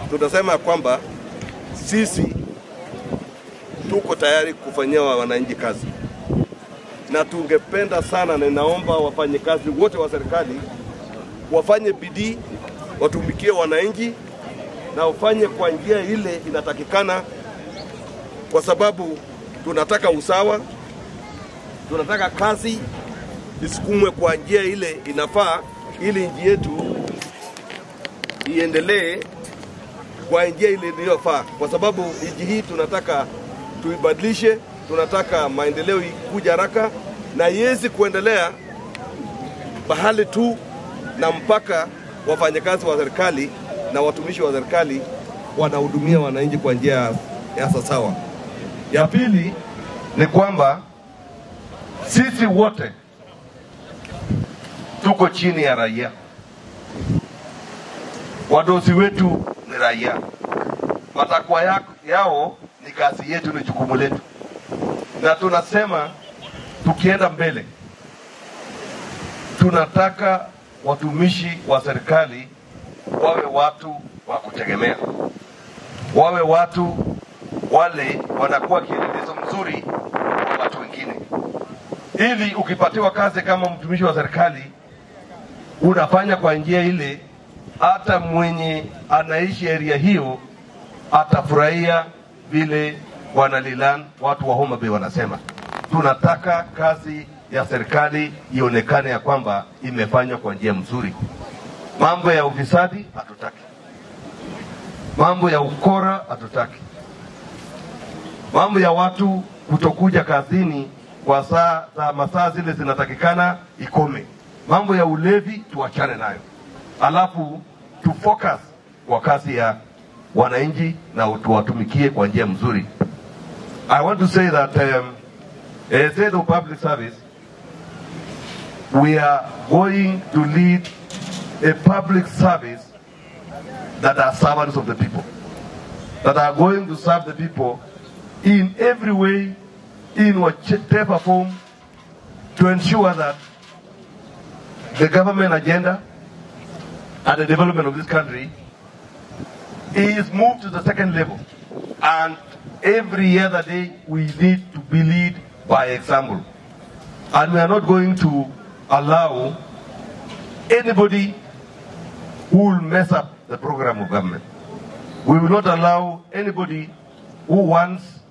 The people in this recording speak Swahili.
tunasema kwamba sisi tuko tayari kufanyia wananchi kazi, na tungependa sana, na naomba wafanyikazi wote wa serikali wafanye bidii, watumikie wananchi na wafanye kwa njia ile inatakikana, kwa sababu tunataka usawa, tunataka kazi isukumwe kwa njia ile inafaa, ili nchi yetu iendelee kwa njia ile inayofaa, kwa sababu nchi hii tunataka tuibadilishe, tunataka maendeleo ikuja haraka na iweze kuendelea bahali tu na mpaka wafanyakazi wa serikali na watumishi wa serikali wanahudumia wananchi kwa njia ya sawa. Ya pili ni kwamba sisi wote tuko chini ya raia. Wadosi wetu ni raia. Matakwa yao ni kazi yetu, ni jukumu letu. Na tunasema tukienda mbele, tunataka watumishi wa serikali wawe watu wa kutegemea, wawe watu wale wanakuwa kielelezo mzuri kwa watu wengine, ili ukipatiwa kazi kama mtumishi wa serikali unafanya kwa njia ile, hata mwenye anaishi area hiyo atafurahia vile wanalilan watu wa Homa Bay wanasema. Tunataka kazi ya serikali ionekane ya kwamba imefanywa kwa njia mzuri. Mambo ya ufisadi hatutaki, mambo ya ukora hatutaki, mambo ya watu kutokuja kazini kwa masaa zile zinatakikana ikome, mambo ya ulevi tuachane nayo, alafu tu focus kwa kazi ya wananchi na tuwatumikie kwa njia mzuri. I want to say that as head of public service, we are going to lead a public service that are servants of the people, that are going to serve the people in every way, in whatever form, to ensure that the government agenda and the development of this country is moved to the second level. And every other day we need to be led by example. And we are not going to allow anybody who will mess up the program of government. We will not allow anybody who wants